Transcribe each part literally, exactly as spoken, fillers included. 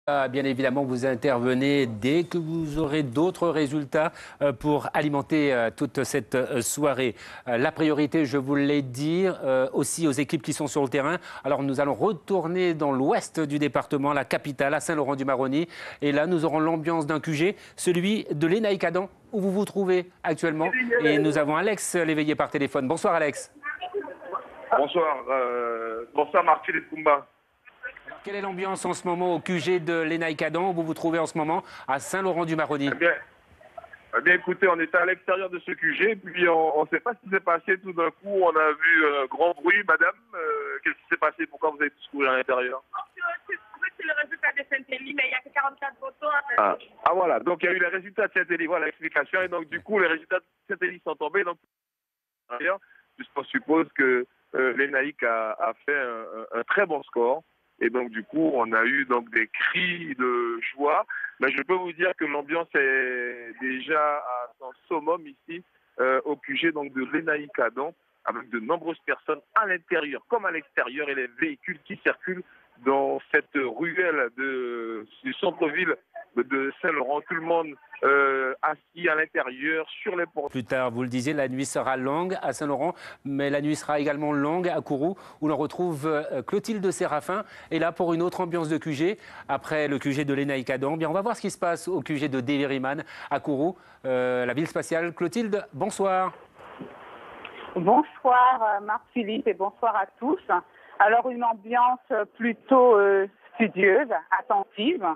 Ah, bien évidemment, vous intervenez dès que vous aurez d'autres résultats euh, pour alimenter euh, toute cette euh, soirée. Euh, La priorité, je vous l'ai dit, euh, aussi aux équipes qui sont sur le terrain. Alors nous allons retourner dans l'ouest du département, la capitale, à Saint-Laurent-du-Maroni. Et là, nous aurons l'ambiance d'un Q G, celui de l'E N A I Cadan, où vous vous trouvez actuellement. Et nous avons Alex l'éveillé par téléphone. Bonsoir Alex. Bonsoir, euh, bonsoir Marc-Philippe Koumba. Quelle est l'ambiance en ce moment au Q G de l'E N A I Cadan, où vous vous trouvez en ce moment à Saint-Laurent-du-Maroni? Eh bien, eh bien, écoutez, on était à l'extérieur de ce Q G, puis on ne sait pas ce qui s'est passé. Tout d'un coup, on a vu euh, grand bruit. Madame, euh, qu'est-ce qui s'est passé? Pourquoi vous avez tous couru à l'intérieur? C'est le résultat de Saint-Élie, mais il n'y a que quarante-quatre photos. Ah. ah voilà, donc il y a eu les résultats de Saint-Élie, voilà l'explication. Et donc du coup, les résultats de Saint-Élie sont tombés. Donc, puisqu'on suppose que euh, l'E N A I C a, a fait un, un, un très bon score. Et donc, du coup, on a eu donc des cris de joie. Mais je peux vous dire que l'ambiance est déjà à son summum ici, euh, au Q G donc, de l'E N A I Cadan, avec de nombreuses personnes à l'intérieur comme à l'extérieur et les véhicules qui circulent dans cette ruelle de, du centre-ville de Saint-Laurent. Tout le monde euh, assis à l'intérieur, sur les portes. Plus tard, vous le disiez, la nuit sera longue à Saint-Laurent, mais la nuit sera également longue à Kourou, où l'on retrouve euh, Clotilde Séraphin. Et là, pour une autre ambiance de Q G, après le Q G de l'E N A I Cadan, bien, on va voir ce qui se passe au Q G de Deviriman à Kourou, euh, la ville spatiale. Clotilde, bonsoir. Bonsoir Marc-Philippe et bonsoir à tous. Alors une ambiance plutôt euh, studieuse, attentive.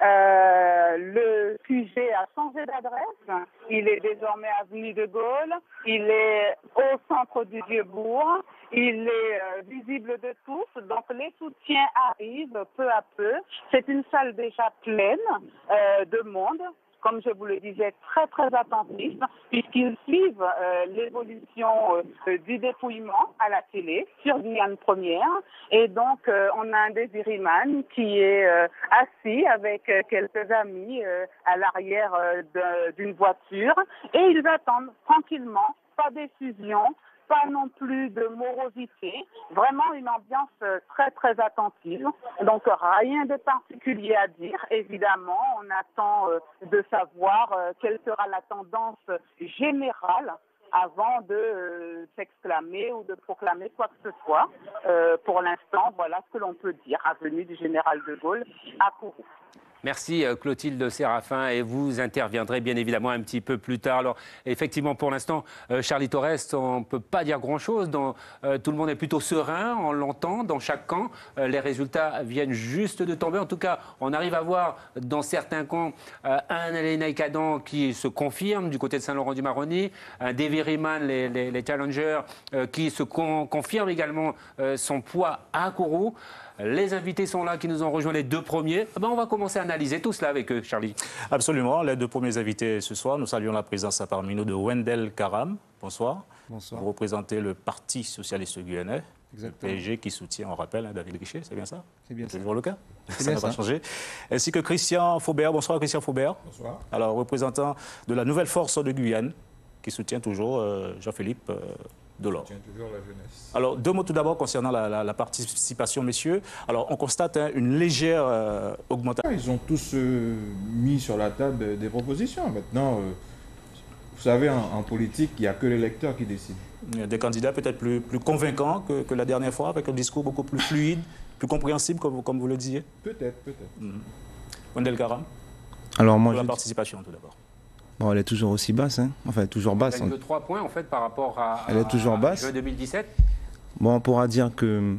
Euh, le Q G a changé d'adresse. Il est désormais avenue de Gaulle. Il est au centre du Vieux-Bourg. Il est euh, visible de tous. Donc les soutiens arrivent peu à peu. C'est une salle déjà pleine euh, de monde. Comme je vous le disais, très très attentifs, puisqu'ils suivent euh, l'évolution euh, du dépouillement à la télé sur Guyane Première. Et donc, euh, on a un Deviriman qui est euh, assis avec euh, quelques amis euh, à l'arrière euh, d'une voiture, et ils attendent tranquillement, pas d'effusion, pas non plus de morosité, vraiment une ambiance très très attentive. Donc rien de particulier à dire. Évidemment, on attend de savoir quelle sera la tendance générale avant de euh, s'exclamer ou de proclamer quoi que ce soit. Euh, pour l'instant, voilà ce que l'on peut dire. Avenue du Général de Gaulle à Kourou. Merci Clotilde Séraphin, et vous interviendrez bien évidemment un petit peu plus tard. Alors effectivement, pour l'instant, euh, Charlie Torres, on ne peut pas dire grand-chose. Euh, tout le monde est plutôt serein, on l'entend dans chaque camp. Euh, les résultats viennent juste de tomber. En tout cas, on arrive à voir dans certains camps euh, un L'E N A I Cadan qui se confirme du côté de Saint-Laurent-du-Maroni, un Deviriman, les, les, les challengers, euh, qui se con confirme également euh, son poids à Kourou. Les invités sont là, qui nous ont rejoint les deux premiers. Eh ben, on va commencer à analyser tout cela avec eux, Charlie. Absolument. Les deux premiers invités ce soir, nous saluons la présence parmi nous de Wendell Karam. Bonsoir. Bonsoir. Vous représentez le Parti socialiste guyanais. Exactement. Le P S G qui soutient, on rappelle, hein, David Richet, c'est bien ça? C'est bien ça. Toujours le cas? Ça n'a pas changé. Ainsi que Christian Faubert. Bonsoir Christian Faubert. Bonsoir. Alors, représentant de la Nouvelle Force de Guyane, qui soutient toujours euh, Jean-Philippe euh, Delors. Soutient toujours la jeunesse. Alors, deux mots tout d'abord concernant la, la, la participation, messieurs. Alors, on constate hein, une légère euh, augmentation. Ils ont tous euh, mis sur la table des, des propositions. Maintenant, euh, vous savez, en, en politique, il n'y a que l'électeur qui décide. Il y a des candidats peut-être plus, plus convaincants que, que la dernière fois, avec un discours beaucoup plus fluide, plus compréhensible, comme, comme vous le disiez. Peut-être, peut-être. Mmh. Wendell Karam. Alors moi, pour la je... participation tout d'abord. Bon, elle est toujours aussi basse, hein. Enfin, toujours basse. Elle gagne de trois points en fait par rapport à, elle est toujours à basse. juin deux mille dix-sept. Bon, on pourra dire que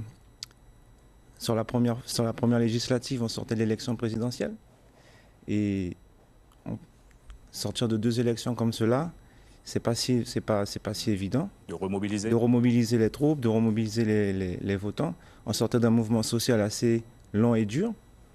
sur la première, sur la première législative, on sortait de l'élection présidentielle. Et on... sortir de deux élections comme cela, c'est pas si, c'est pas, c'est pas si évident. De remobiliser. De remobiliser les troupes, de remobiliser les, les, les votants. On sortait d'un mouvement social assez long et dur.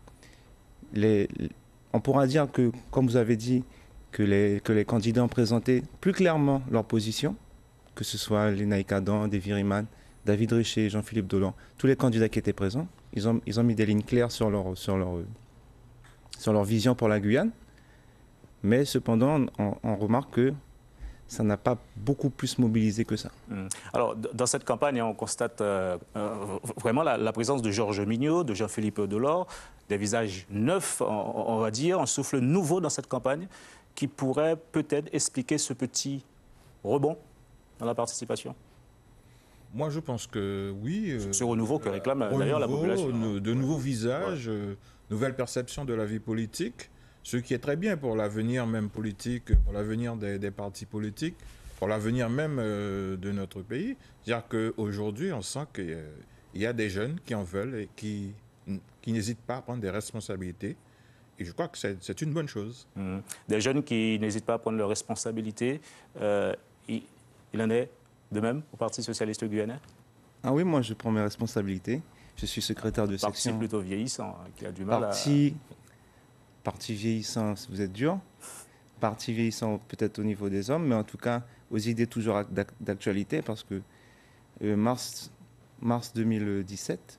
Les, on pourra dire que, comme vous avez dit, que les, que les candidats ont présenté plus clairement leur position, que ce soit l'E N A I Cadan, Deviriman, David Richet, Jean-Philippe Delors, tous les candidats qui étaient présents, ils ont, ils ont mis des lignes claires sur leur, sur, leur, sur leur vision pour la Guyane. Mais cependant, on, on remarque que ça n'a pas beaucoup plus mobilisé que ça. Mmh. Alors, dans cette campagne, on constate euh, euh, vraiment la, la présence de Georges Mignot, de Jean-Philippe Delors, des visages neufs, on, on va dire, un souffle nouveau dans cette campagne qui pourrait peut-être expliquer ce petit rebond dans la participation. Moi, je pense que oui. Euh, ce renouveau que réclame euh, d'ailleurs la population. De, de nouveaux visages, ouais. euh, nouvelle perception de la vie politique, ce qui est très bien pour l'avenir même politique, pour l'avenir des, des partis politiques, pour l'avenir même euh, de notre pays. C'est-à-dire qu'aujourd'hui, on sent qu'il euh, y a des jeunes qui en veulent et qui, qui n'hésitent pas à prendre des responsabilités. Et je crois que c'est une bonne chose. Mmh. Des jeunes qui n'hésitent pas à prendre leurs responsabilités. Euh, il, il en est de même au Parti socialiste guyanais? Ah oui, moi je prends mes responsabilités. Je suis secrétaire de parti section. Parti plutôt vieillissant, qui a du mal parti, à... Parti vieillissant, vous êtes dur. Parti vieillissant peut-être au niveau des hommes, mais en tout cas aux idées toujours d'actualité, parce que euh, mars, mars deux mille dix-sept,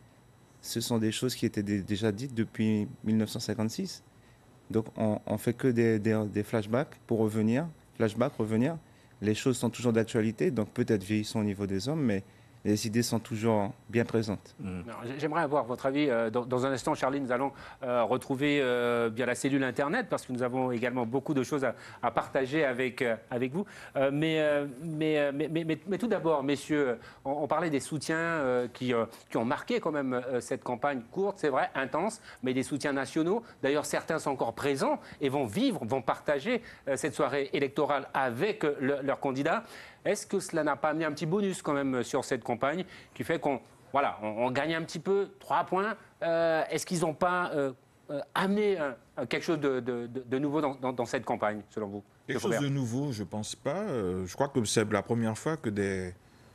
ce sont des choses qui étaient déjà dites depuis mille neuf cent cinquante-six. Donc on ne fait que des, des, des flashbacks pour revenir, flashback, revenir. Les choses sont toujours d'actualité, donc peut-être vieillissant au niveau des hommes, mais les idées sont toujours bien présentes. Mmh. J'aimerais avoir votre avis. Dans, dans un instant, Charlie, nous allons euh, retrouver euh, bien la cellule Internet, parce que nous avons également beaucoup de choses à, à partager avec, euh, avec vous. Euh, mais, euh, mais, mais, mais, mais, mais tout d'abord, messieurs, on, on parlait des soutiens euh, qui, euh, qui ont marqué quand même euh, cette campagne courte, c'est vrai, intense, mais des soutiens nationaux. D'ailleurs, certains sont encore présents et vont vivre, vont partager euh, cette soirée électorale avec euh, le, leurs candidats. Est-ce que cela n'a pas amené un petit bonus quand même sur cette campagne qui fait qu'on voilà, on, on gagne un petit peu, trois points. Euh, Est-ce qu'ils n'ont pas euh, euh, amené euh, quelque chose de, de, de nouveau dans, dans, dans cette campagne, selon vous? Quelque chose de nouveau, je ne pense pas. Euh, je crois que c'est la première fois que des,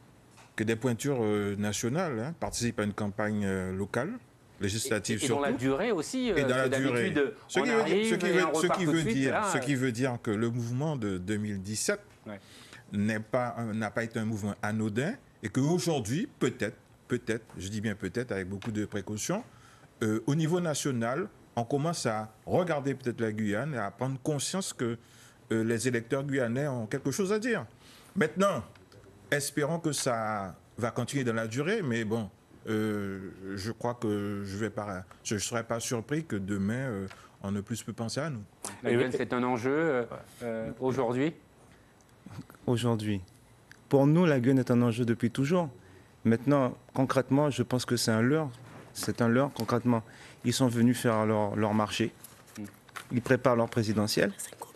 que des pointures euh, nationales hein, participent à une campagne euh, locale, législative et, et surtout. Et dans la durée aussi. Euh, et dans la durée. Ce qui, veut, ce, qui veut, ce, qui veut dire, là, ce qui veut dire que le mouvement de deux mille dix-sept ouais. n'a pas, pas été un mouvement anodin et qu'aujourd'hui, peut-être, peut-être, je dis bien peut-être avec beaucoup de précautions, euh, au niveau national, on commence à regarder peut-être la Guyane et à prendre conscience que euh, les électeurs guyanais ont quelque chose à dire. Maintenant, espérons que ça va continuer dans la durée, mais bon, euh, je crois que je ne je serai pas surpris que demain, euh, on ne puisse plus penser à nous. La Guyane, c'est un enjeu euh, euh, aujourd'hui? Aujourd'hui. Pour nous, la Guyane est un enjeu depuis toujours. Maintenant, concrètement, je pense que c'est un leurre. C'est un leurre, concrètement. Ils sont venus faire leur, leur marché. Ils préparent leur présidentielle.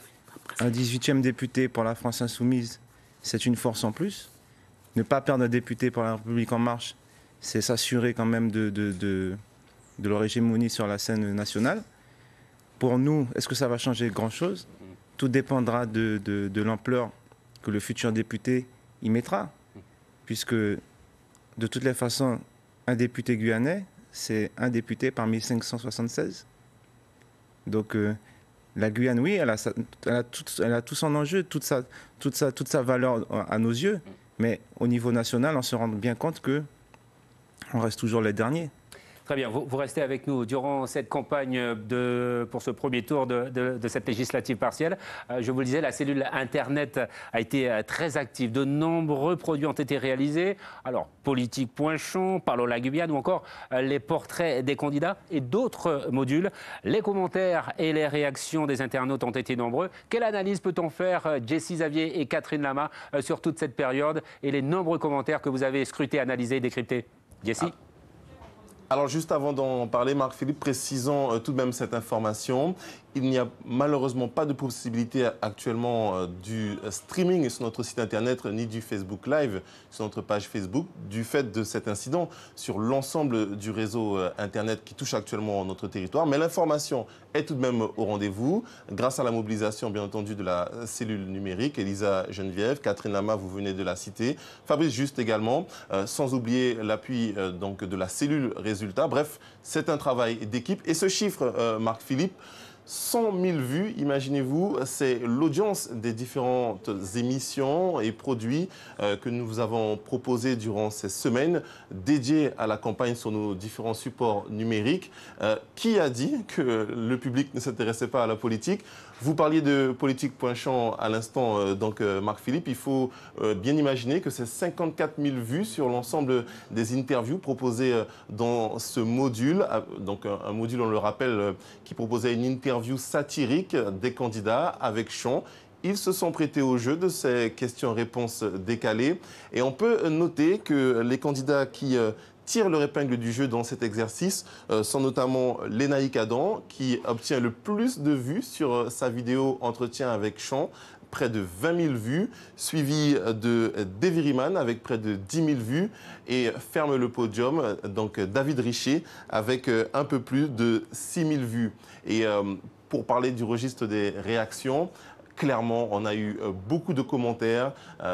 Un dix-huitième député pour la France Insoumise, c'est une force en plus. Ne pas perdre un député pour la République En Marche, c'est s'assurer quand même de, de, de, de leur hégémonie sur la scène nationale. Pour nous, est-ce que ça va changer grand-chose? Tout dépendra de, de, de l'ampleur que le futur député y mettra. Puisque, de toutes les façons, un député guyanais, c'est un député parmi cinq cent soixante-seize. Donc, euh, la Guyane, oui, elle a, sa, elle, a tout, elle a tout son enjeu, toute sa, toute, sa, toute sa valeur à nos yeux. Mais au niveau national, on se rend bien compte qu'on reste toujours les derniers. Très bien, vous, vous restez avec nous durant cette campagne de, pour ce premier tour de, de, de cette législative partielle. Euh, je vous le disais, la cellule Internet a été euh, très active. De nombreux produits ont été réalisés. Alors, Politique Point Chon, Parlons la Guyane ou encore euh, les portraits des candidats et d'autres modules. Les commentaires et les réactions des internautes ont été nombreux. Quelle analyse peut-on faire, euh, Jessie Xavier et Catherine Lama, euh, sur toute cette période et les nombreux commentaires que vous avez scrutés, analysés et décryptés? Jessie? Ah. Alors juste avant d'en parler, Marc-Philippe, précisons euh, tout de même cette information. Il n'y a malheureusement pas de possibilité actuellement euh, du streaming sur notre site internet ni du Facebook Live sur notre page Facebook du fait de cet incident sur l'ensemble du réseau euh, internet qui touche actuellement notre territoire. Mais l'information est tout de même au rendez-vous grâce à la mobilisation bien entendu de la cellule numérique. Elisa Geneviève, Catherine Lama, vous venez de la citer, Fabrice Juste également, euh, sans oublier l'appui euh, donc de la cellule Résultat. Bref, c'est un travail d'équipe et ce chiffre, euh, Marc-Philippe, cent mille vues, imaginez-vous, c'est l'audience des différentes émissions et produits euh, que nous vous avons proposés durant ces semaines dédiées à la campagne sur nos différents supports numériques. Euh, qui a dit que le public ne s'intéressait pas à la politique? Vous parliez de politique.champ à l'instant, euh, donc euh, Marc-Philippe, il faut euh, bien imaginer que c'est cinquante-quatre mille vues sur l'ensemble des interviews proposées euh, dans ce module, donc un, un module, on le rappelle, euh, qui proposait une interview satirique des candidats avec chant. Ils se sont prêtés au jeu de ces questions-réponses décalées et on peut noter que les candidats qui euh, tirent leur épingle du jeu dans cet exercice euh, sont notamment Lénaïque Adam qui obtient le plus de vues sur euh, sa vidéo Entretien avec chant, près de vingt mille vues, suivi de Davy Riemann avec près de dix mille vues et ferme le podium, donc David Richer avec un peu plus de six mille vues. Et euh, pour parler du registre des réactions, clairement, on a eu beaucoup de commentaires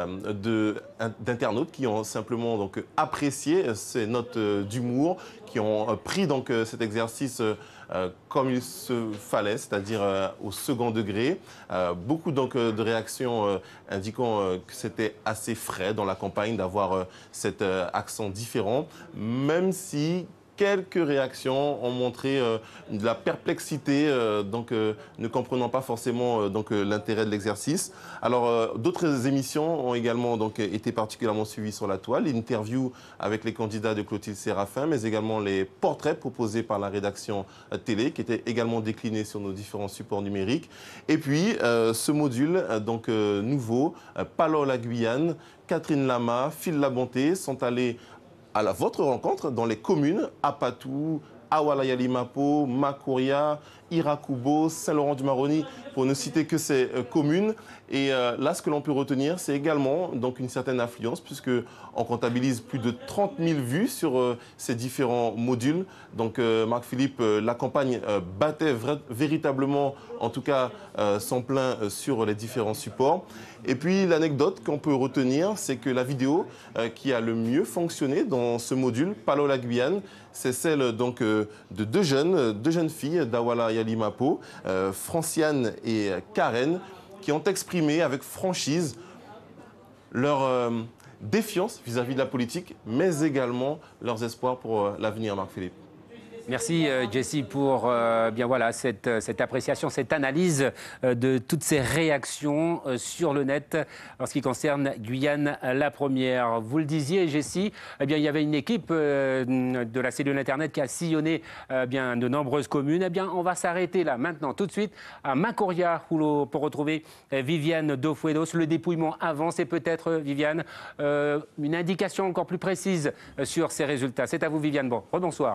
euh, d'internautes qui ont simplement donc, apprécié ces notes euh, d'humour, qui ont euh, pris donc, euh, cet exercice euh, comme il se fallait, c'est-à-dire euh, au second degré. Euh, beaucoup donc, euh, de réactions euh, indiquant euh, que c'était assez frais dans la campagne d'avoir euh, cet euh, accent différent, même si quelques réactions ont montré euh, de la perplexité, euh, donc euh, ne comprenant pas forcément euh, donc euh, l'intérêt de l'exercice. Alors euh, d'autres émissions ont également donc été particulièrement suivies sur la toile, l'interview avec les candidats de Clotilde Séraphin, mais également les portraits proposés par la rédaction euh, télé, qui étaient également déclinés sur nos différents supports numériques. Et puis euh, ce module euh, donc euh, nouveau, euh, Palol la Guyane, Catherine Lama, Phil Labonté sont allés à la, votre rencontre dans les communes Apatou, Awala-Yalimapo, Makuria, Irakubo, Saint-Laurent-du-Maroni, pour ne citer que ces euh, communes. Et euh, là, ce que l'on peut retenir, c'est également donc, une certaine affluence, puisqu'on comptabilise plus de trente mille vues sur euh, ces différents modules. Donc, euh, Marc-Philippe, euh, la campagne euh, battait véritablement, en tout cas, euh, son plein euh, sur les différents supports. Et puis, l'anecdote qu'on peut retenir, c'est que la vidéo euh, qui a le mieux fonctionné dans ce module, Palol la Guyane, c'est celle donc, euh, de deux jeunes, deux jeunes filles d'Awala-Yalimapo, euh, Franciane et Karen, qui ont exprimé avec franchise leur euh, défiance vis-à-vis de la politique, mais également leurs espoirs pour euh, l'avenir, Marc-Philippe. Merci euh, Jessie pour euh, bien voilà cette, cette appréciation, cette analyse euh, de toutes ces réactions euh, sur le net en ce qui concerne Guyane la première. Vous le disiez Jessie, eh bien il y avait une équipe euh, de la cellule internet qui a sillonné euh, bien de nombreuses communes. Eh bien on va s'arrêter là maintenant tout de suite à Makuria où pour retrouver euh, Viviane Dofuedos. Le dépouillement avance et peut-être Viviane euh, une indication encore plus précise euh, sur ces résultats. C'est à vous Viviane. Bon, rebonsoir.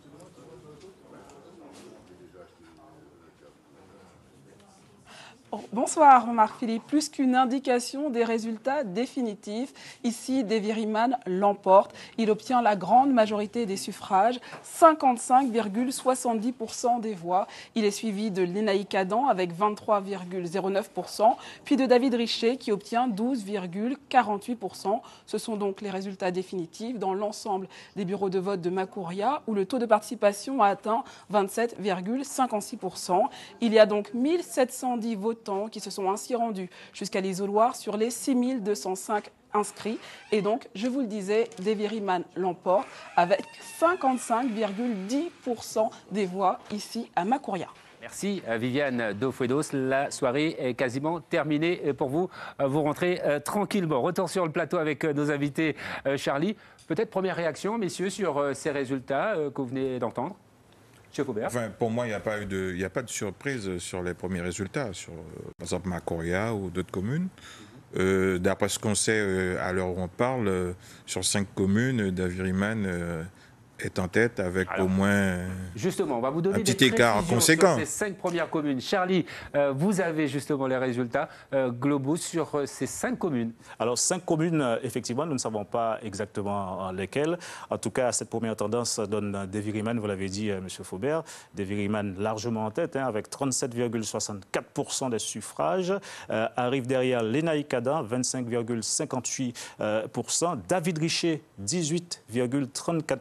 Bonsoir Marc-Philippe. Plus qu'une indication des résultats définitifs, ici Davy Riemann l'emporte. Il obtient la grande majorité des suffrages, cinquante-cinq virgule soixante-dix pour cent des voix. Il est suivi de Lénaïque Adam avec vingt-trois virgule zéro neuf pour cent, puis de David Richer qui obtient douze virgule quarante-huit pour cent. Ce sont donc les résultats définitifs dans l'ensemble des bureaux de vote de Makuria où le taux de participation a atteint vingt-sept virgule cinquante-six pour cent. Il y a donc mille sept cent dix votants qui se sont ainsi rendus jusqu'à l'isoloir sur les six mille deux cent cinq inscrits. Et donc, je vous le disais, Davy Riemann l'emporte avec cinquante-cinq virgule dix pour cent des voix ici à Makuria. Merci Viviane Dofuedos. La soirée est quasiment terminée pour vous. Vous rentrez euh, tranquillement. Retour sur le plateau avec euh, nos invités. Euh, Charlie, peut-être première réaction, messieurs, sur euh, ces résultats euh, que vous venez d'entendre. Enfin, pour moi, il n'y a pas eu de, il n'y a pas de surprise sur les premiers résultats, sur par exemple Makuria ou d'autres communes. Euh, D'après ce qu'on sait, euh, à l'heure où on parle, euh, sur cinq communes, Davy Riemann euh, est en tête avec Alors, au moins justement, on va vous donner un petit des écart conséquent. Sur ces cinq premières communes. Charlie, euh, vous avez justement les résultats euh, globaux sur euh, ces cinq communes. Alors, cinq communes, euh, effectivement, nous ne savons pas exactement lesquelles. En tout cas, cette première tendance donne Davy Riemann, vous l'avez dit, euh, M. Faubert, Davy Riemann largement en tête, hein, avec trente-sept virgule soixante-quatre pour cent des suffrages. Euh, arrive derrière Lénaïque Adam, vingt-cinq virgule cinquante-huit pour cent. David Richer, dix-huit virgule trente-quatre pour cent.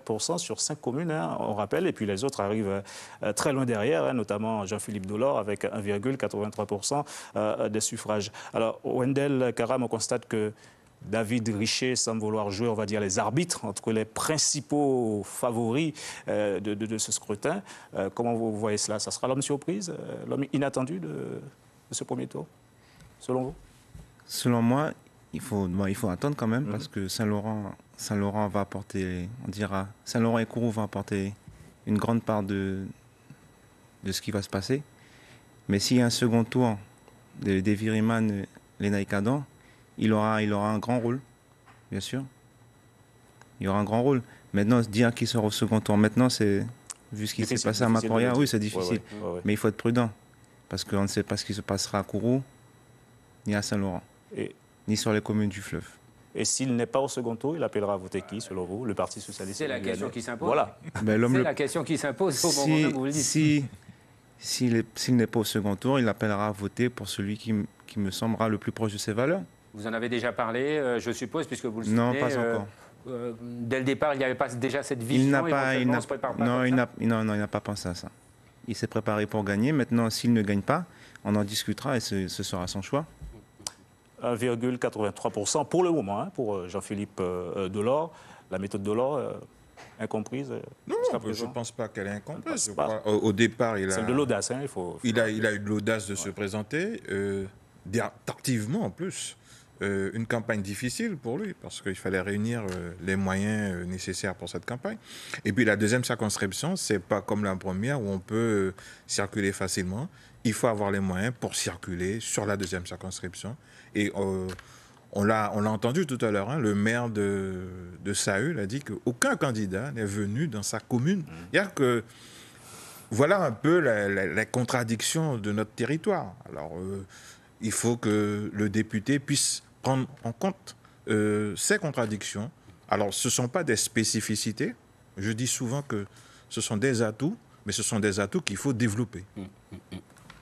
sur cinq communes, hein, on rappelle, et puis les autres arrivent euh, très loin derrière, hein, notamment Jean-Philippe Delors avec un virgule quatre-vingt-trois pour cent euh, des suffrages. Alors, Wendell Karam, on constate que David Richer semble vouloir jouer, on va dire, les arbitres entre les principaux favoris euh, de, de, de ce scrutin. Euh, comment vous voyez cela? Ça sera l'homme surprise, euh, l'homme inattendu de, de ce premier tour, selon vous? Selon moi, il faut, bon, il faut attendre quand même, mmh. parce que Saint-Laurent, Saint-Laurent va apporter, on dira, Saint-Laurent et Kourou vont apporter une grande part de, de ce qui va se passer. Mais s'il y a un second tour de Deviriman, Lenaïck Adam, il aura, il aura un grand rôle, bien sûr. Il aura un grand rôle. Maintenant, se dire qu'il sera au second tour, maintenant, c'est, vu ce qui s'est passé à Macroria, oui, c'est difficile. Ouais, ouais, ouais. Mais il faut être prudent, parce qu'on ne sait pas ce qui se passera à Kourou, ni à Saint-Laurent, et... ni sur les communes du fleuve. Et s'il n'est pas au second tour, il appellera à voter qui, selon vous? Le Parti socialiste? C'est la question qui s'impose. Voilà. Ben, c'est le... la question qui s'impose au si, moment où vous le dites. Si, s'il si n'est pas au second tour, il appellera à voter pour celui qui, qui me semblera le plus proche de ses valeurs. Vous en avez déjà parlé, euh, je suppose, puisque vous le soutenez. Non, pas euh, encore. Euh, dès le départ, il n'y avait pas déjà cette vision. Il n'a pas, il n'a, se prépare pas non, il n'a, non, non, il n'a pas pensé à ça. Il s'est préparé pour gagner. Maintenant, s'il ne gagne pas, on en discutera et ce, ce sera son choix. un virgule quatre-vingt-trois pour cent pour le moment, hein, pour Jean-Philippe euh, Delors. La méthode Delors, euh, incomprise. Non, je ne pense pas qu'elle est incomprise. Crois, au, au départ, il a... C'est de l'audace, hein, il faut... faut... Il, a, il a eu de l'audace de ouais. se présenter, euh, tardivement en plus. Euh, une campagne difficile pour lui, parce qu'il fallait réunir euh, les moyens euh, nécessaires pour cette campagne. Et puis la deuxième circonscription, c'est pas comme la première où on peut euh, circuler facilement. Il faut avoir les moyens pour circuler sur la deuxième circonscription. Et euh, on l'a on l'a entendu tout à l'heure, hein, le maire de, de Saül a dit qu'aucun candidat n'est venu dans sa commune. C'est-à-dire que voilà un peu la, la, la contradiction de notre territoire. Alors, euh, il faut que le député puisse prendre en compte euh, ces contradictions. Alors, ce ne sont pas des spécificités. Je dis souvent que ce sont des atouts, mais ce sont des atouts qu'il faut développer. Mmh, mmh.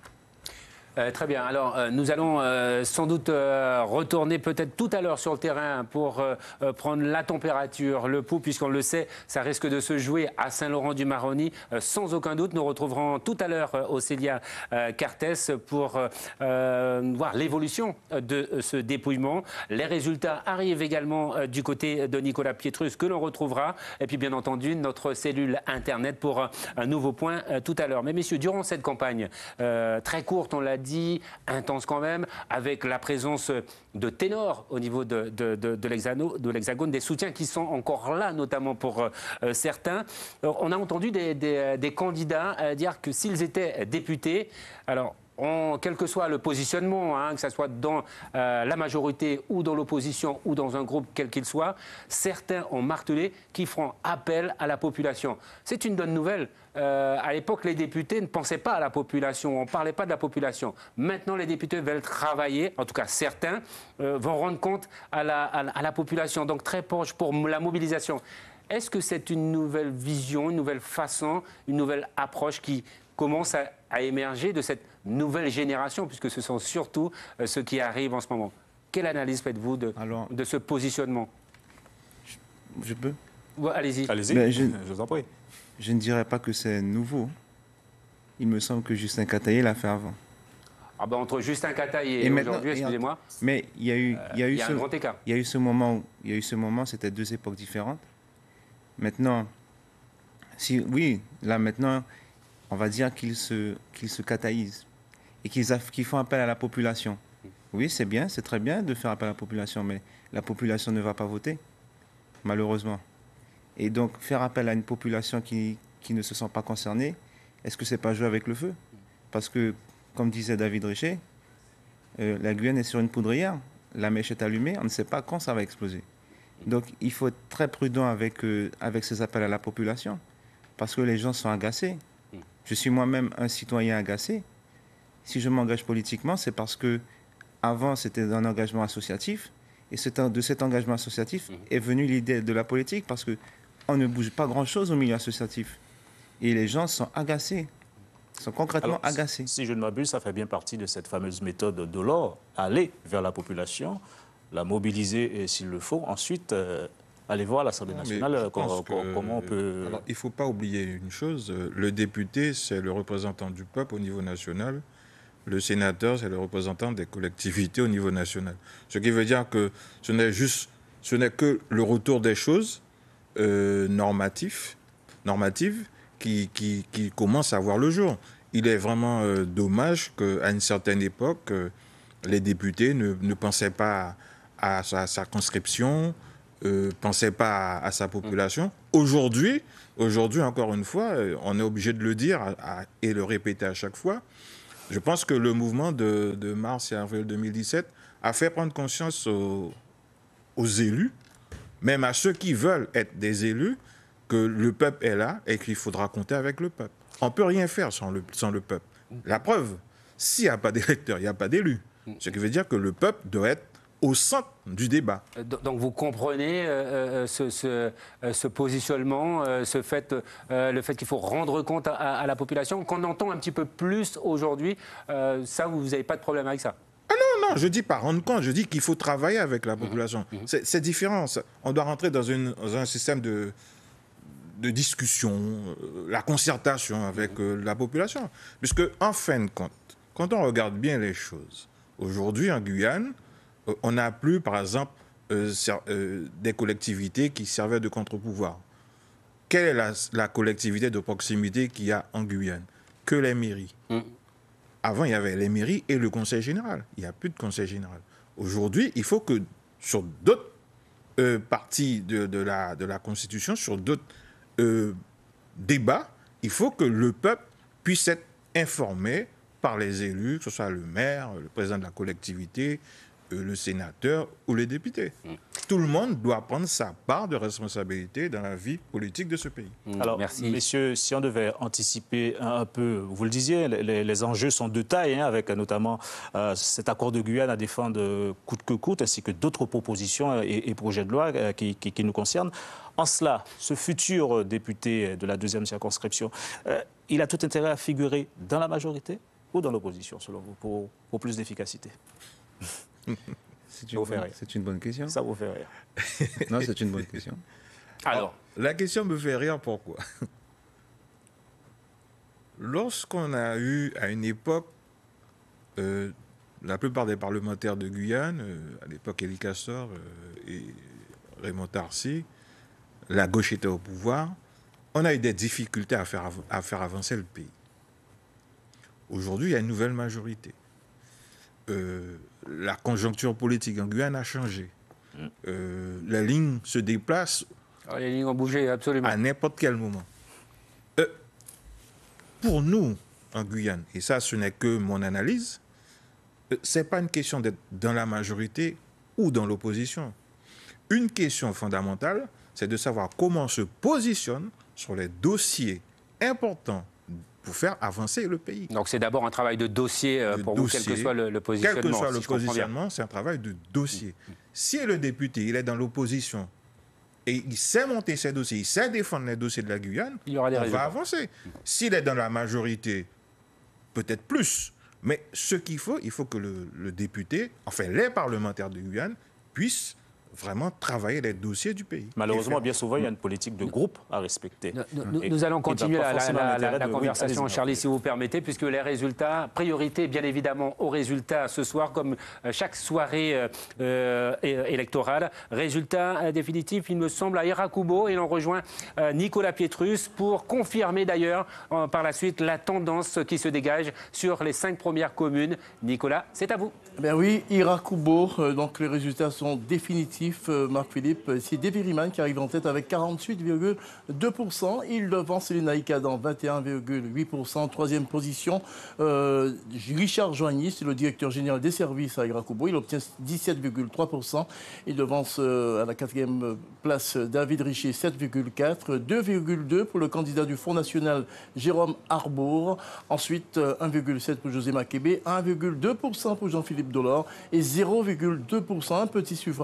Euh, très bien. Alors, euh, nous allons euh, sans doute euh, retourner peut-être tout à l'heure sur le terrain pour euh, prendre la température, le pouls, puisqu'on le sait, ça risque de se jouer à Saint-Laurent-du-Maroni. Euh, sans aucun doute, nous retrouverons tout à l'heure euh, Océlia euh, Cartès pour euh, voir l'évolution de euh, ce dépouillement. Les résultats arrivent également euh, du côté de Nicolas Pietrus, que l'on retrouvera. Et puis, bien entendu, notre cellule Internet pour euh, un nouveau point euh, tout à l'heure. Mais messieurs, durant cette campagne euh, très courte, on l'a dit, dit, intense quand même, avec la présence de ténors au niveau de, de, de, de l'Hexagone, des soutiens qui sont encore là, notamment pour euh, certains. Alors, on a entendu des, des, des candidats euh, dire que s'ils étaient députés, alors, on, quel que soit le positionnement, hein, que ce soit dans euh, la majorité ou dans l'opposition ou dans un groupe quel qu'il soit, certains ont martelé qu'ils feront appel à la population. C'est une bonne nouvelle. Euh, à l'époque, les députés ne pensaient pas à la population, on ne parlait pas de la population. Maintenant, les députés veulent travailler, en tout cas certains, euh, vont rendre compte à la, à, à la population, donc très proche pour la mobilisation. Est-ce que c'est une nouvelle vision, une nouvelle façon, une nouvelle approche qui commence à, à émerger de cette nouvelle génération, puisque ce sont surtout euh, ceux qui arrivent en ce moment? Quelle analyse faites-vous de, Alors, de ce positionnement? Je, je peux ouais, Allez-y. Allez-y, je, je vous en prie. Je ne dirais pas que c'est nouveau. Il me semble que Justin Cataillé l'a fait avant. Ah ben entre Justin Cataillé et, et aujourd'hui, excusez-moi. Mais il y a eu, il y a eu il y a ce, un grand écart. Il y a eu ce moment, il y a eu ce moment, c'était deux époques différentes. Maintenant, si oui, là maintenant, on va dire qu'ils se, qu'ils se cataillisent et qu'ils, qu'ils font appel à la population. Oui, c'est bien, c'est très bien de faire appel à la population, mais la population ne va pas voter, malheureusement. Et donc, faire appel à une population qui, qui ne se sent pas concernée, est-ce que ce n'est pas jouer avec le feu? Parce que, comme disait David Richer, euh, la Guyane est sur une poudrière, la mèche est allumée, on ne sait pas quand ça va exploser. Donc, il faut être très prudent avec, euh, avec ces appels à la population, parce que les gens sont agacés. Je suis moi-même un citoyen agacé. Si je m'engage politiquement, c'est parce que avant c'était un engagement associatif, et de cet engagement associatif est venue l'idée de la politique, parce que on ne bouge pas grand-chose au milieu associatif. Et les gens sont agacés, sont concrètement Alors, agacés. Si je ne m'abuse, ça fait bien partie de cette fameuse méthode Delors, aller vers la population, la mobiliser s'il le faut, ensuite euh, aller voir l'Assemblée nationale comment, que, comment on peut... Alors, il ne faut pas oublier une chose, le député, c'est le représentant du peuple au niveau national, le sénateur, c'est le représentant des collectivités au niveau national. Ce qui veut dire que ce n'est juste, ce n'est que le retour des choses euh, normatifs, normatives qui, qui, qui commencent à voir le jour. Il est vraiment euh, dommage qu'à une certaine époque, euh, les députés ne, ne pensaient pas à, à sa circonscription, ne euh, pensaient pas à, à sa population. Aujourd'hui, aujourd'hui, encore une fois, on est obligé de le dire à, à, et le répéter à chaque fois. Je pense que le mouvement de, de mars et avril deux mille dix-sept a fait prendre conscience aux, aux élus, même à ceux qui veulent être des élus, que le peuple est là et qu'il faudra compter avec le peuple. On ne peut rien faire sans le, sans le peuple. La preuve, s'il n'y a pas d'électeurs, il n'y a pas d'élus. Ce qui veut dire que le peuple doit être au centre du débat. Donc vous comprenez euh, ce, ce, ce positionnement, euh, ce fait, euh, le fait qu'il faut rendre compte à, à la population, qu'on entend un petit peu plus aujourd'hui. Euh, ça, vous n'avez pas de problème avec ça? Ah non, non, je dis pas rendre compte, je dis qu'il faut travailler avec la population. Mmh, mmh. C'est différent. On doit rentrer dans, une, dans un système de, de discussion, euh, la concertation avec euh, la population. Puisque, en fin de compte, quand on regarde bien les choses, aujourd'hui en Guyane, on n'a plus, par exemple, euh, euh, des collectivités qui servaient de contre-pouvoir. Quelle est la, la collectivité de proximité qu'il y a en Guyane? Que les mairies. Mmh. Avant, il y avait les mairies et le conseil général. Il n'y a plus de conseil général. Aujourd'hui, il faut que sur d'autres euh, parties de, de, la, de la Constitution, sur d'autres euh, débats, il faut que le peuple puisse être informé par les élus, que ce soit le maire, le président de la collectivité, le sénateur ou les députés. Mmh. Tout le monde doit prendre sa part de responsabilité dans la vie politique de ce pays. Mmh. Alors, merci. Messieurs, si on devait anticiper un, un peu, vous le disiez, les, les enjeux sont de taille, hein, avec notamment euh, cet accord de Guyane à défendre coûte que coûte, ainsi que d'autres propositions et, et projets de loi euh, qui, qui, qui nous concernent. En cela, ce futur député de la deuxième circonscription, euh, il a tout intérêt à figurer dans la majorité ou dans l'opposition, selon vous, pour, pour plus d'efficacité? C'est une, bonne, une bonne question. Ça vous fait rire. Non, c'est une bonne question. Alors, Alors, la question me fait rire, pourquoi? Lorsqu'on a eu, à une époque, euh, la plupart des parlementaires de Guyane, euh, à l'époque Élie Castor euh, et Raymond Tarcy, la gauche était au pouvoir, on a eu des difficultés à faire, à faire avancer le pays. Aujourd'hui, il y a une nouvelle majorité. Euh, la conjoncture politique en Guyane a changé. Euh, la ligne se déplace. Alors, les lignes ont bougé, absolument. À n'importe quel moment. Euh, pour nous, en Guyane, et ça, ce n'est que mon analyse, euh, ce n'est pas une question d'être dans la majorité ou dans l'opposition. Une question fondamentale, c'est de savoir comment on se positionne sur les dossiers importants pour faire avancer le pays. Donc c'est d'abord un travail de dossier euh, pour dossier, vous, quel que soit le, le positionnement. Quel que soit si le positionnement, c'est un travail de dossier. Mmh. Si le député il est dans l'opposition et il sait monter ses dossiers, il sait défendre les dossiers de la Guyane, il y aura des on résultats. Va avancer. Mmh. S'il est dans la majorité, peut-être plus. Mais ce qu'il faut, il faut que le, le député, enfin les parlementaires de Guyane, puissent vraiment travailler les dossiers du pays. Malheureusement, bien souvent, il y a une politique de groupe à respecter. Nous, nous, nous allons continuer la, la, la, la, la conversation, oui, Charlie, si vous permettez, puisque les résultats, priorité bien évidemment aux résultats ce soir, comme chaque soirée euh, électorale. Résultat euh, définitif, il me semble, à Iracoubo, et l'on rejoint euh, Nicolas Pietrus pour confirmer d'ailleurs euh, par la suite la tendance qui se dégage sur les cinq premières communes. Nicolas, c'est à vous. Ben oui, Iracoubo, euh, donc les résultats sont définitifs. Euh, Marc-Philippe, c'est Deviriman qui arrive en tête avec quarante-huit virgule deux pour cent. Il devance l'Inaïka dans vingt et un virgule huit pour cent. Troisième position, euh, Richard Joigny, c'est le directeur général des services à Iracoubo. Il obtient dix-sept virgule trois pour cent. Il devance euh, à la quatrième place David Richer, sept virgule quatre pour cent. deux virgule deux pour le candidat du Front National, Jérôme Arbour. Ensuite, euh, un virgule sept pour José Makébé, un virgule deux pour cent pour Jean-Philippe Delors et zéro virgule deux pour cent, un petit suffrage pour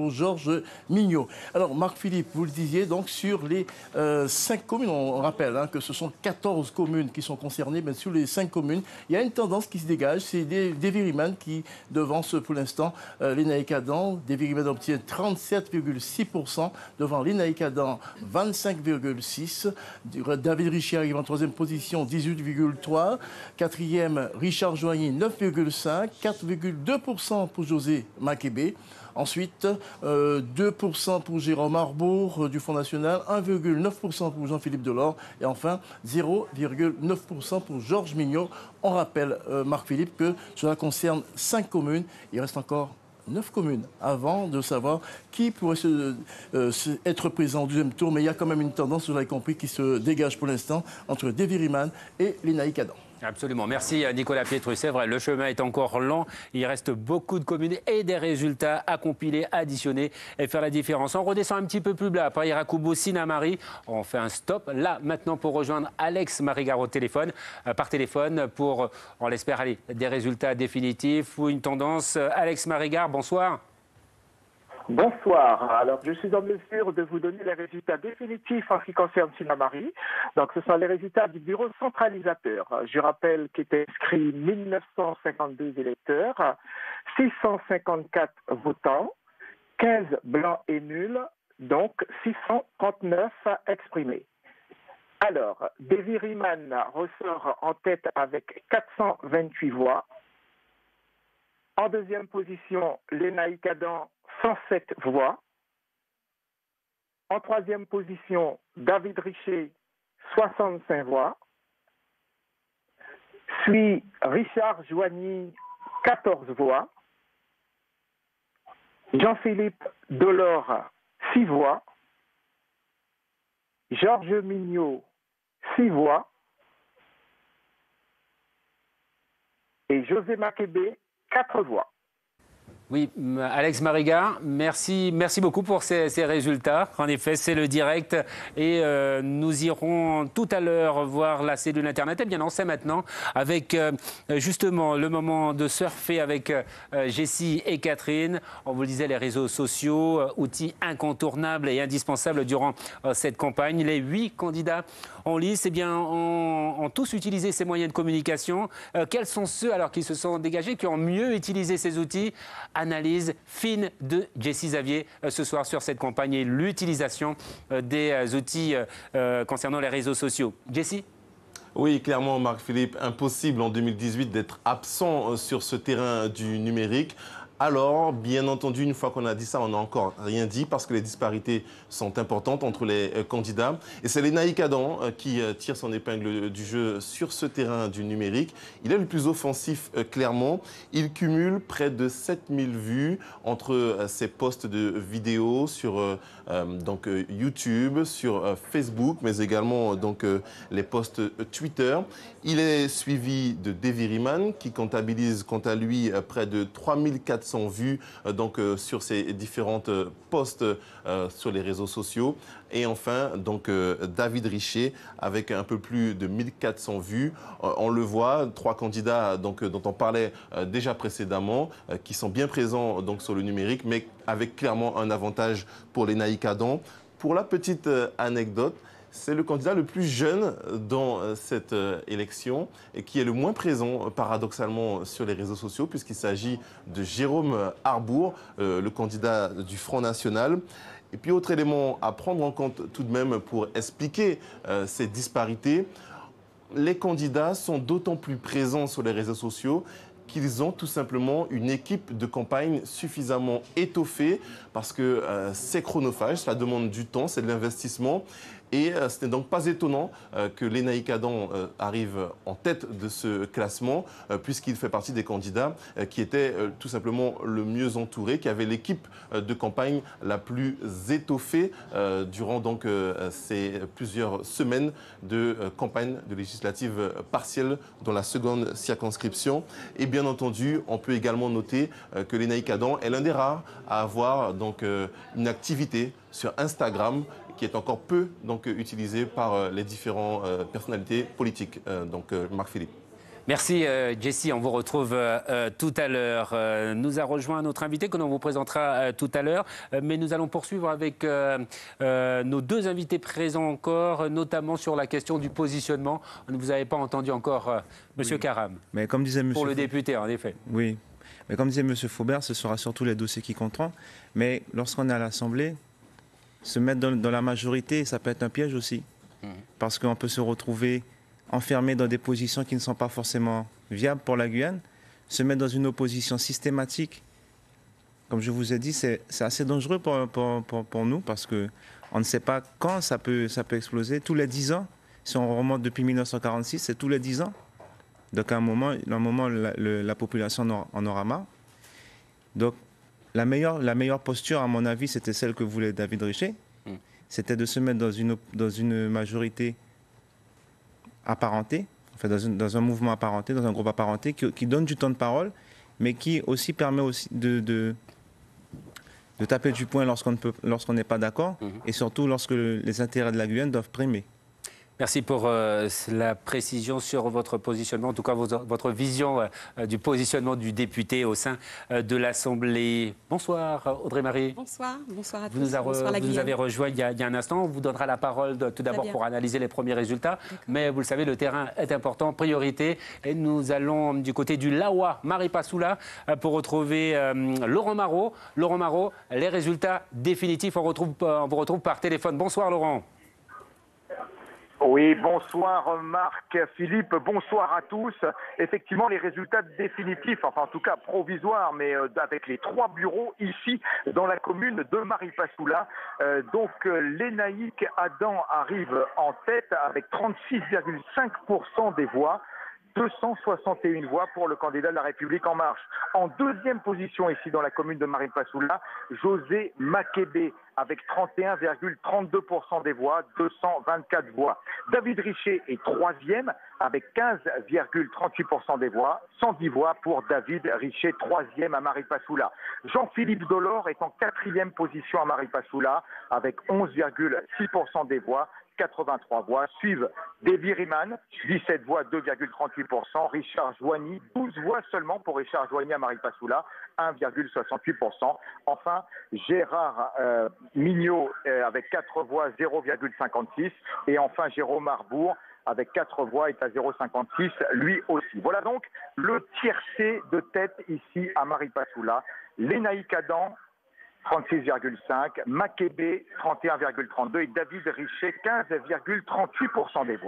pour Georges Mignot. Alors, Marc-Philippe, vous le disiez, donc sur les euh, cinq communes, on rappelle hein, que ce sont quatorze communes qui sont concernées, mais sur les cinq communes, il y a une tendance qui se dégage, c'est Deviriman qui devance pour l'instant euh, l'Inaï-Cadan. Deviriman obtient trente-sept virgule six pour cent devant l'Inaï-Cadan, vingt-cinq virgule six pour cent. David Richer arrive en troisième position, dix-huit virgule trois pour cent. Quatrième, Richard Joigny, neuf virgule cinq pour cent. quatre virgule deux pour cent pour José Makébé. Ensuite, euh, deux pour cent pour Jérôme Arbour euh, du Front National, un virgule neuf pour cent pour Jean-Philippe Delors et enfin zéro virgule neuf pour cent pour Georges Mignot. On rappelle, euh, Marc-Philippe, que cela concerne cinq communes. Il reste encore neuf communes avant de savoir qui pourrait se, euh, se, être présent au deuxième tour. Mais il y a quand même une tendance, vous l'avez compris, qui se dégage pour l'instant entre Deviriman et l'Inaï-Cadan. Absolument. Merci Nicolas Pietrus. C'est vrai, le chemin est encore lent. Il reste beaucoup de communes et des résultats à compiler, additionner et faire la différence. On redescend un petit peu plus bas. Après Irakubo, Sinamari, on fait un stop. Là, maintenant, pour rejoindre Alex Marigar au téléphone, euh, par téléphone, pour, on l'espère, aller des résultats définitifs ou une tendance. Alex Marigar, bonsoir. Bonsoir. Alors, je suis en mesure de vous donner les résultats définitifs en ce qui concerne Sinamari. Donc, ce sont les résultats du bureau centralisateur. Je rappelle qu'étaient inscrits mille neuf cent cinquante-deux électeurs, six cent cinquante-quatre votants, quinze blancs et nuls, donc six cent trente-neuf exprimés. Alors, Deviriman ressort en tête avec quatre cent vingt-huit voix. En deuxième position, l'Inaï-Cadan, cent sept voix. En troisième position, David Richer, soixante-cinq voix. Suit Richard Joigny, quatorze voix. Jean-Philippe Delors, six voix. Georges Mignot, six voix. Et José Makébé, quatre voix. Oui, Alex Marigar, merci, merci beaucoup pour ces, ces résultats. En effet, c'est le direct et euh, nous irons tout à l'heure voir la cellule Internet. Eh bien, on sait maintenant avec euh, justement le moment de surfer avec euh, Jessie et Catherine. On vous le disait, les réseaux sociaux, euh, outils incontournables et indispensables durant euh, cette campagne. Les huit candidats en lice, eh bien, ont, ont tous utilisé ces moyens de communication. Euh, quels sont ceux alors qui se sont dégagés, qui ont mieux utilisé ces outils? Analyse fine de Jessie Xavier euh, ce soir sur cette campagne et l'utilisation euh, des euh, outils euh, concernant les réseaux sociaux. Jessie? Oui, clairement, Marc-Philippe, impossible en deux mille dix-huit d'être absent sur ce terrain du numérique. Alors, bien entendu, une fois qu'on a dit ça, on n'a encore rien dit parce que les disparités sont importantes entre les euh, candidats. Et c'est l'Inaï-Cadan euh, qui euh, tire son épingle du jeu sur ce terrain du numérique. Il est le plus offensif, euh, clairement. Il cumule près de sept mille vues entre euh, ses posts de vidéos sur euh, euh, donc, euh, YouTube, sur euh, Facebook, mais également euh, donc, euh, les posts euh, Twitter. Il est suivi de Deviriman qui comptabilise quant à lui euh, près de trois mille quatre cents vues euh, donc, euh, sur ces différentes euh, posts euh, sur les réseaux sociaux. Et enfin, donc, euh, David Richer avec un peu plus de mille quatre cents vues. Euh, on le voit, trois candidats donc, euh, dont on parlait euh, déjà précédemment, euh, qui sont bien présents donc, sur le numérique, mais avec clairement un avantage pour l'Inaï-Cadan. Pour la petite euh, anecdote, c'est le candidat le plus jeune dans cette élection et qui est le moins présent, paradoxalement, sur les réseaux sociaux, puisqu'il s'agit de Jérôme Arbour, le candidat du Front National. Et puis, autre élément à prendre en compte tout de même pour expliquer euh, ces disparités, les candidats sont d'autant plus présents sur les réseaux sociaux qu'ils ont tout simplement une équipe de campagne suffisamment étoffée parce que euh, c'est chronophage, ça demande du temps, c'est de l'investissement. Et euh, ce n'est donc pas étonnant euh, que l'Inaï-Cadan euh, arrive en tête de ce classement, euh, puisqu'il fait partie des candidats euh, qui étaient euh, tout simplement le mieux entourés, qui avaient l'équipe euh, de campagne la plus étoffée euh, durant donc, euh, ces plusieurs semaines de euh, campagne de législative partielle dans la seconde circonscription. Et bien entendu, on peut également noter euh, que l'Inaï-Cadan est l'un des rares à avoir donc, euh, une activité sur Instagram qui est encore peu donc, utilisé par euh, les différentes euh, personnalités politiques. Euh, donc, euh, Marc-Philippe. Merci euh, Jessie, on vous retrouve euh, tout à l'heure. Euh, nous a rejoint notre invité que l'on vous présentera euh, tout à l'heure, euh, mais nous allons poursuivre avec euh, euh, nos deux invités présents encore, notamment sur la question du positionnement. Vous n'avez pas entendu encore euh, Monsieur oui. Karam. Mais comme disait Monsieur Pour le député, en effet. Oui, mais comme disait Monsieur Faubert, ce sera surtout les dossiers qui compteront. Mais lorsqu'on est à l'Assemblée, se mettre dans, dans la majorité, ça peut être un piège aussi, mmh. parce qu'on peut se retrouver enfermé dans des positions qui ne sont pas forcément viables pour la Guyane, se mettre dans une opposition systématique, comme je vous ai dit, c'est assez dangereux pour, pour, pour, pour nous, parce qu'on ne sait pas quand ça peut, ça peut exploser. Tous les dix ans, si on remonte depuis mille neuf cent quarante-six, c'est tous les dix ans. Donc à un moment, à un moment la, le, la population en aura marre. Donc la meilleure, la meilleure posture, à mon avis, c'était celle que voulait David Richer, mmh. c'était de se mettre dans une, dans une majorité apparenté, enfin dans, une, dans un mouvement apparenté, dans un groupe apparenté, qui, qui donne du temps de parole, mais qui aussi permet aussi de, de, de taper du poing lorsqu'on ne peut, lorsqu'on n'est pas d'accord, mmh. et surtout lorsque le, les intérêts de la Guyane doivent primer. Merci pour euh, la précision sur votre positionnement, en tout cas votre, votre vision euh, du positionnement du député au sein euh, de l'Assemblée. Bonsoir Audrey-Marie. Bonsoir, bonsoir à tous. Vous nous, a, bonsoir vous nous avez rejoint il y, a, il y a un instant. On vous donnera la parole de, tout d'abord pour analyser les premiers résultats. Mais vous le savez, le terrain est important, priorité. Et nous allons du côté du Lawa, Maripasoula, euh, pour retrouver euh, Laurent Marot. Laurent Marot, les résultats définitifs, on, retrouve, on vous retrouve par téléphone. Bonsoir Laurent. Oui, bonsoir Marc, Philippe, bonsoir à tous. Effectivement, les résultats définitifs, enfin en tout cas provisoires, mais euh, avec les trois bureaux ici dans la commune de Maripasoula. Euh, donc euh, l'Énaïque Adam arrive en tête avec trente-six virgule cinq pour cent des voix. deux cent soixante et une voix pour le candidat de la République En Marche. En deuxième position ici dans la commune de Maripasoula, José Makébé avec trente et un virgule trente-deux pour cent des voix, deux cent vingt-quatre voix. David Richer est troisième avec quinze virgule trente-huit pour cent des voix, cent dix voix pour David Richer, troisième à Maripasoula. Jean-Philippe Delors est en quatrième position à Maripasoula avec onze virgule six pour cent des voix, quatre-vingt-trois voix. Suivent Davy Riman, dix-sept voix, deux virgule trente-huit pour cent. Richard Joigny, douze voix seulement pour Richard Joigny à Maripasoula, un virgule soixante-huit pour cent. Enfin, Gérard euh, Mignot euh, avec quatre voix, zéro virgule cinquante-six. Et enfin, Jérôme Arbour avec quatre voix est à zéro virgule cinquante-six, lui aussi. Voilà donc le tiercé de tête ici à Maripasoula. L'Énaïque Adam, trente-six virgule cinq, Makébé, trente et un virgule trente-deux et David Richer, quinze virgule trente-huit pour cent des voix.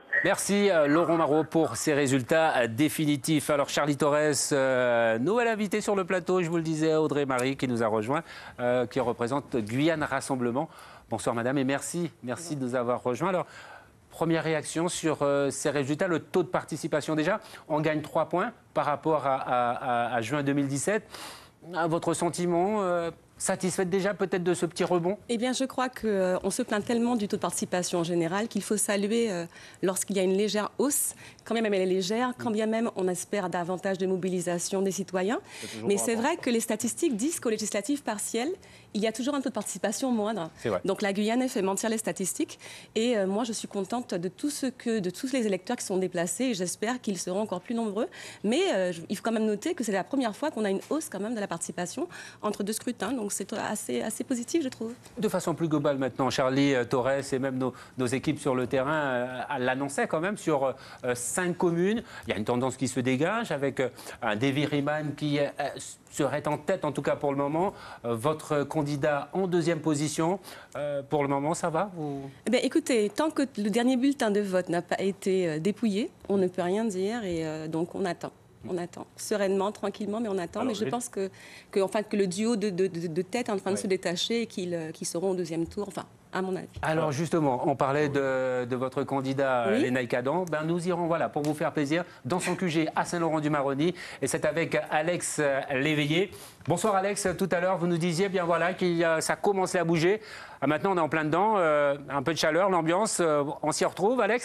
Merci euh, Laurent Marot pour ces résultats euh, définitifs. Alors Charlie Torres, euh, nouvel invité sur le plateau, je vous le disais, Audrey-Marie qui nous a rejoint, euh, qui représente Guyane Rassemblement. Bonsoir madame et merci, merci de nous avoir rejoints. Alors, première réaction sur euh, ces résultats, le taux de participation déjà, on gagne trois points par rapport à, à, à, à juin deux mille dix-sept. À votre sentiment euh, satisfaite déjà peut-être de ce petit rebond? Eh bien, je crois qu'on euh, se plaint tellement du taux de participation en général qu'il faut saluer euh, lorsqu'il y a une légère hausse, quand bien même elle est légère, quand bien même on espère davantage de mobilisation des citoyens. Mais c'est vrai que les statistiques disent qu'aux législatives partielles, il y a toujours un taux de participation moindre. Donc la Guyane fait mentir les statistiques. Et euh, moi, je suis contente de, tout ce que, de tous les électeurs qui sont déplacés et j'espère qu'ils seront encore plus nombreux. Mais euh, il faut quand même noter que c'est la première fois qu'on a une hausse quand même de la participation entre deux scrutins. Donc c'est assez, assez positif, je trouve. De façon plus globale maintenant, Charlie Torres et même nos, nos équipes sur le terrain euh, l'annonçaient quand même sur euh, cinq communes. Il y a une tendance qui se dégage avec euh, un Davy Riman qui euh, serait en tête, en tout cas pour le moment. Euh, votre candidat en deuxième position. Euh, pour le moment, ça va vous... Eh bien, écoutez, tant que le dernier bulletin de vote n'a pas été euh, dépouillé, on ne peut rien dire et euh, donc on attend. On attend sereinement, tranquillement, mais on attend. Alors, mais je oui. pense que, que, enfin, que le duo de, de, de, de tête est en train ouais. de se détacher et qu'ils qu'ils seront au deuxième tour, enfin, à mon avis. Alors justement, on parlait de, de votre candidat, oui. l'Énaïque Adam. Ben, nous irons, voilà, pour vous faire plaisir, dans son Q G à Saint-Laurent-du-Maroni. Et c'est avec Alex Léveillé. Bonsoir Alex, tout à l'heure, vous nous disiez bien voilà, que ça commençait à bouger. Maintenant, on est en plein dedans. Euh, un peu de chaleur, l'ambiance. Euh, on s'y retrouve, Alex ?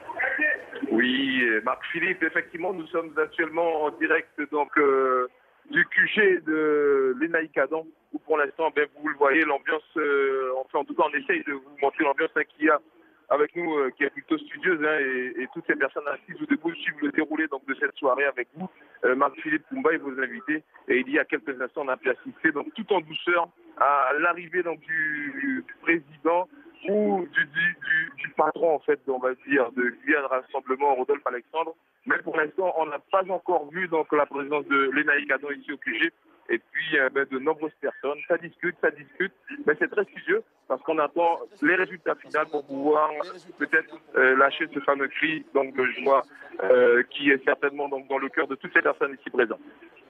Oui, Marc-Philippe, effectivement, nous sommes actuellement en direct donc, euh, du Q G de l'Énaïque Adam, où pour l'instant, ben, vous le voyez, l'ambiance, euh, enfin en tout cas on essaye de vous montrer l'ambiance hein, qu'il y a avec nous, euh, qui est plutôt studieuse, hein, et, et toutes ces personnes assises ou debout suivent le déroulé donc, de cette soirée avec vous, euh, Marc-Philippe Koumba et vos invités. Et il y a quelques instants, on a pu assister donc, tout en douceur à l'arrivée donc, du, du président ou du, du, du, du patron, en fait, on va dire, de Guyane Rassemblement, Rodolphe Alexandre. Mais pour l'instant, on n'a pas encore vu donc, la présence de Lénaïque Adam ici au Q G. Et puis, euh, ben, de nombreuses personnes. Ça discute, ça discute. Mais c'est très studieux parce qu'on attend les résultats finaux pour pouvoir peut-être euh, lâcher ce fameux cri donc, de joie euh, qui est certainement donc, dans le cœur de toutes ces personnes ici présentes.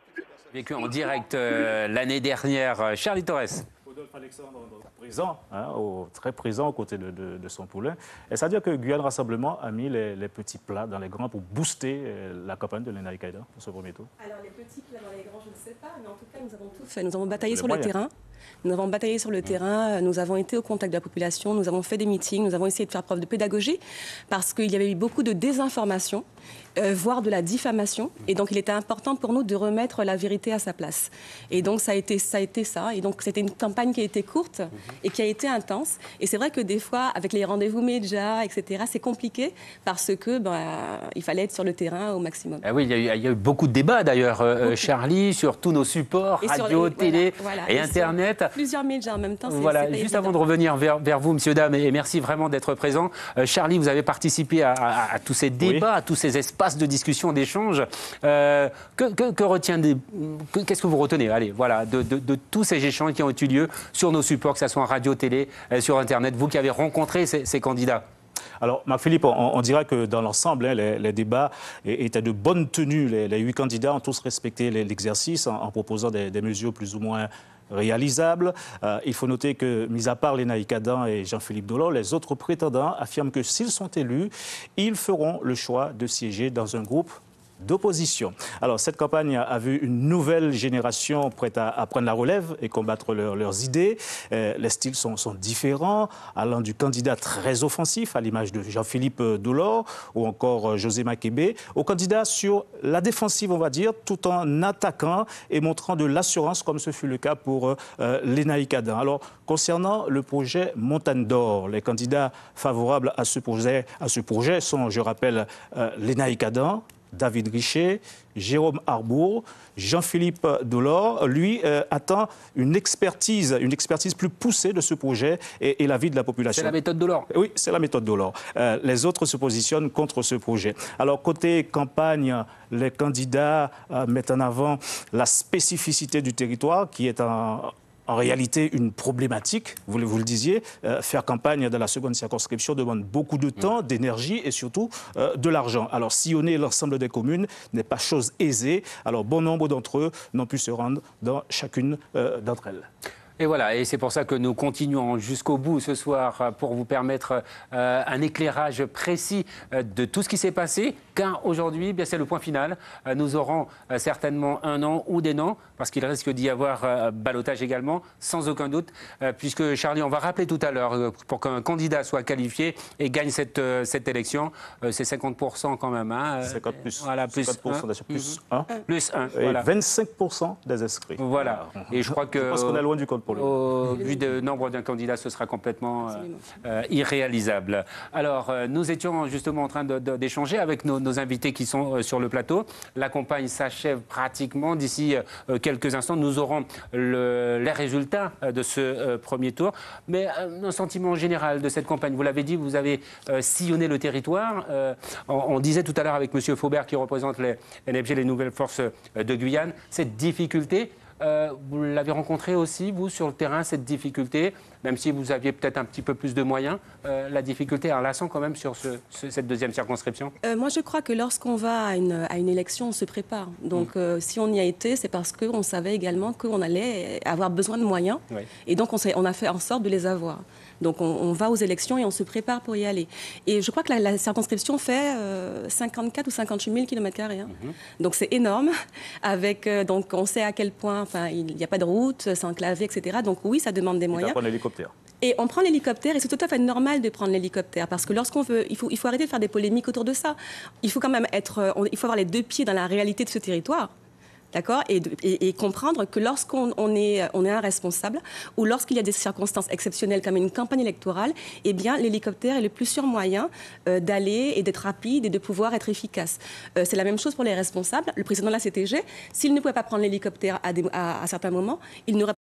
Vécu en direct euh, l'année dernière, Charlie Torres. Rodolphe Alexandre, présent, hein, au, très présent aux côtés de, de, de son poulain. Et ça veut dire que Guyane Rassemblement a mis les, les petits plats dans les grands pour booster euh, la campagne de Lénaïque Adam pour ce premier tour. Alors les petits plats dans les grands, je ne sais pas, mais en tout cas, nous avons tout fait. Nous avons bataillé sur le terrain. Nous avons bataillé sur le terrain, nous avons été au contact de la population, nous avons fait des meetings, nous avons essayé de faire preuve de pédagogie parce qu'il y avait eu beaucoup de désinformation, euh, voire de la diffamation. Et donc, il était important pour nous de remettre la vérité à sa place. Et donc, ça a été ça. A été ça. Et donc, c'était une campagne qui a été courte et qui a été intense. Et c'est vrai que des fois, avec les rendez-vous médias, et cetera, c'est compliqué parce que ben, il fallait être sur le terrain au maximum. Ah oui, il y a eu, il y a eu beaucoup de débats d'ailleurs, euh, Charlie, sur tous nos supports, et radio, les, télé voilà, voilà. et, et Internet. Plusieurs médias en même temps. Voilà, juste évident. Avant de revenir vers, vers vous, monsieur, dame, et merci vraiment d'être présent. Euh, Charlie, vous avez participé à, à, à tous ces débats, oui. à tous ces espaces de discussion, d'échange. Euh, que, que, que retient des, que, qu'est-ce que vous retenez, allez, voilà, de, de, de tous ces échanges qui ont eu lieu sur nos supports, que ce soit en radio, télé, euh, sur Internet, vous qui avez rencontré ces, ces candidats? Alors, Marc-Philippe, on, on dira que dans l'ensemble, hein, les, les débats étaient de bonne tenue. Les, les huit candidats ont tous respecté l'exercice en, en proposant des, des mesures plus ou moins réalisables. Euh, il faut noter que, mis à part Lénaïque Adam et Jean-Philippe Delors, les autres prétendants affirment que s'ils sont élus, ils feront le choix de siéger dans un groupe d'opposition. Alors, cette campagne a vu une nouvelle génération prête à, à prendre la relève et combattre leur, leurs idées. Euh, les styles sont, sont différents, allant du candidat très offensif, à l'image de Jean-Philippe Delors ou encore José Makébé, au candidat sur la défensive, on va dire, tout en attaquant et montrant de l'assurance, comme ce fut le cas pour euh, Lénaïque Adam. Alors, concernant le projet Montagne d'Or, les candidats favorables à ce projet, à ce projet sont, je rappelle, euh, Lénaïque Adam, David Richet, Jérôme Arbour, Jean-Philippe Delors, lui, euh, attend une expertise, une expertise plus poussée de ce projet et, et l'avis de la population. C'est la méthode Delors. Oui, c'est la méthode Delors. Euh, les autres se positionnent contre ce projet. Alors, côté campagne, les candidats euh, mettent en avant la spécificité du territoire qui est en... En réalité, une problématique, vous le, vous le disiez, euh, faire campagne dans la seconde circonscription demande beaucoup de temps, d'énergie et surtout euh, de l'argent. Alors, sillonner l'ensemble des communes n'est pas chose aisée. Alors, bon nombre d'entre eux n'ont pu se rendre dans chacune euh, d'entre elles. Et voilà, et c'est pour ça que nous continuons jusqu'au bout ce soir pour vous permettre euh, un éclairage précis euh, de tout ce qui s'est passé. Car aujourd'hui, bien c'est le point final. Euh, nous aurons euh, certainement un an ou des non, parce qu'il risque d'y avoir euh, ballottage également, sans aucun doute. Euh, puisque, Charlie, on va rappeler tout à l'heure, euh, pour qu'un candidat soit qualifié et gagne cette, euh, cette élection, euh, c'est cinquante pour cent quand même. Hein, cinquante plus. Voilà, plus cinquante pour cent un. Plus un. Plus un. Et voilà. vingt-cinq pour cent des inscrits. Voilà. Et je crois que... Je pense qu'on est loin du compte pour lui. Au vu du nombre d'un candidat, ce sera complètement euh, euh, irréalisable. Alors, euh, nous étions justement en train d'échanger avec nos, nos invités qui sont euh, sur le plateau. La campagne s'achève pratiquement. D'ici euh, quelques instants, nous aurons le, les résultats euh, de ce euh, premier tour. Mais euh, un sentiment général de cette campagne, vous l'avez dit, vous avez euh, sillonné le territoire. Euh, on, on disait tout à l'heure avec M. Faubert, qui représente les N F G, les Nouvelles Forces de Guyane, cette difficulté. Euh, vous l'avez rencontré aussi, vous, sur le terrain, cette difficulté, même si vous aviez peut-être un petit peu plus de moyens, euh, la difficulté en lassant quand même sur ce, ce, cette deuxième circonscription? euh, Moi, je crois que lorsqu'on va à une, à une élection, on se prépare. Donc, mmh. euh, si on y a été, c'est parce qu'on savait également qu'on allait avoir besoin de moyens. Oui. Et donc, on, on a fait en sorte de les avoir. Donc, on, on va aux élections et on se prépare pour y aller. Et je crois que la, la circonscription fait euh, cinquante-quatre ou cinquante-huit mille kilomètres carrés. Hein. Mmh. Donc, c'est énorme. Avec, euh, donc, on sait à quel point enfin, il n'y a pas de route, c'est enclavé, et cetera. Donc, oui, ça demande des moyens. On prend l'hélicoptère. Et on prend l'hélicoptère, et c'est tout à fait normal de prendre l'hélicoptère, parce que lorsqu'on veut, il faut, il faut arrêter de faire des polémiques autour de ça. Il faut quand même être, on, il faut avoir les deux pieds dans la réalité de ce territoire. d'accord, et, et, et comprendre que lorsqu'on on est, on est un responsable ou lorsqu'il y a des circonstances exceptionnelles comme une campagne électorale, eh bien, l'hélicoptère est le plus sûr moyen euh, d'aller et d'être rapide et de pouvoir être efficace. Euh, c'est la même chose pour les responsables. Le président de la C T G, s'il ne pouvait pas prendre l'hélicoptère à, à, à certains moments, il n'aurait